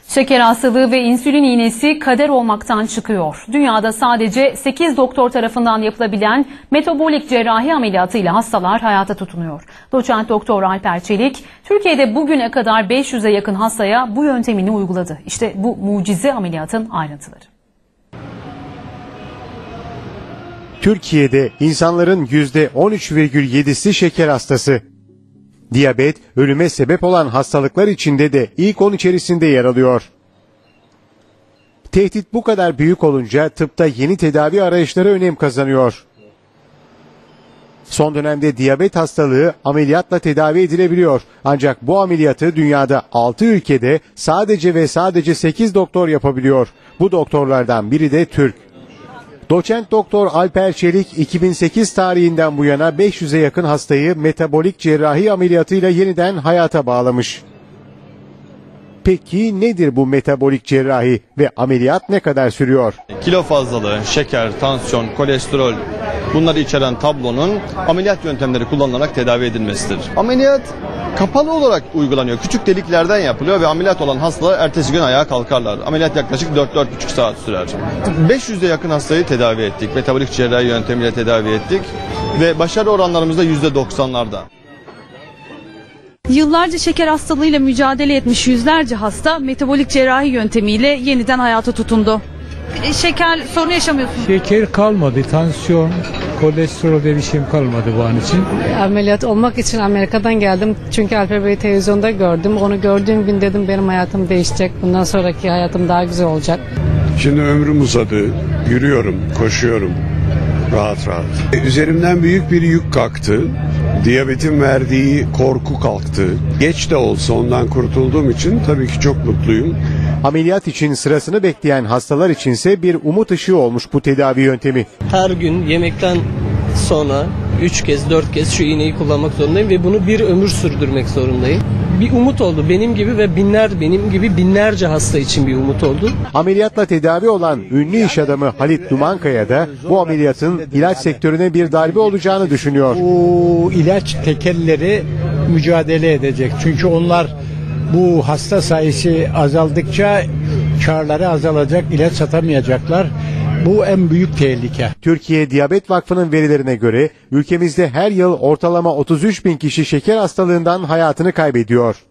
Şeker hastalığı ve insülin iğnesi kader olmaktan çıkıyor. Dünyada sadece 8 doktor tarafından yapılabilen metabolik cerrahi ameliyatıyla hastalar hayata tutunuyor. Doçent Doktor Alper Çelik, Türkiye'de bugüne kadar 500'e yakın hastaya bu yöntemini uyguladı. İşte bu mucize ameliyatın ayrıntıları. Türkiye'de insanların %13,7'si şeker hastası. Diyabet, ölüme sebep olan hastalıklar içinde de ilk 10 içerisinde yer alıyor. Tehdit bu kadar büyük olunca tıpta yeni tedavi arayışları önem kazanıyor. Son dönemde diyabet hastalığı ameliyatla tedavi edilebiliyor. Ancak bu ameliyatı dünyada 6 ülkede sadece ve sadece 8 doktor yapabiliyor. Bu doktorlardan biri de Türk. Doçent Doktor Alper Çelik 2008 tarihinden bu yana 500'e yakın hastayı metabolik cerrahi ameliyatıyla yeniden hayata bağlamış. Peki nedir bu metabolik cerrahi ve ameliyat ne kadar sürüyor? Kilo fazlalığı, şeker, tansiyon, kolesterol bunları içeren tablonun ameliyat yöntemleri kullanılarak tedavi edilmesidir. Ameliyat kapalı olarak uygulanıyor. Küçük deliklerden yapılıyor ve ameliyat olan hastalar ertesi gün ayağa kalkarlar. Ameliyat yaklaşık 4-4,5 saat sürer. 500'e yakın hastayı tedavi ettik. Metabolik cerrahi yöntemiyle tedavi ettik ve başarı oranlarımız da %90'larda. Yıllarca şeker hastalığıyla mücadele etmiş yüzlerce hasta metabolik cerrahi yöntemiyle yeniden hayata tutundu. Şeker sorunu yaşamıyorsunuz. Şeker kalmadı, tansiyon, kolesterol diye bir şeyim kalmadı bu an için. Ameliyat olmak için Amerika'dan geldim. Çünkü Alper Bey'i televizyonda gördüm. Onu gördüğüm gün dedim benim hayatım değişecek. Bundan sonraki hayatım daha güzel olacak. Şimdi ömrüm uzadı. Yürüyorum, koşuyorum. Rahat rahat. Üzerimden büyük bir yük kalktı. Diyabetin verdiği korku kalktı. Geç de olsa ondan kurtulduğum için tabii ki çok mutluyum. Ameliyat için sırasını bekleyen hastalar içinse bir umut ışığı olmuş bu tedavi yöntemi. Her gün yemekten sonra 3 kez 4 kez şu iğneyi kullanmak zorundayım ve bunu bir ömür sürdürmek zorundayım. Bir umut oldu benim gibi ve benim gibi binlerce hasta için bir umut oldu. Ameliyatla tedavi olan ünlü iş adamı Halit Dumankaya da bu ameliyatın ilaç sektörüne bir darbe olacağını düşünüyor. Bu ilaç tekelleri mücadele edecek. Çünkü onlar bu hasta sayısı azaldıkça karları azalacak, ilaç satamayacaklar. Bu en büyük tehlike. Türkiye Diyabet Vakfı'nın verilerine göre ülkemizde her yıl ortalama 33 bin kişi şeker hastalığından hayatını kaybediyor.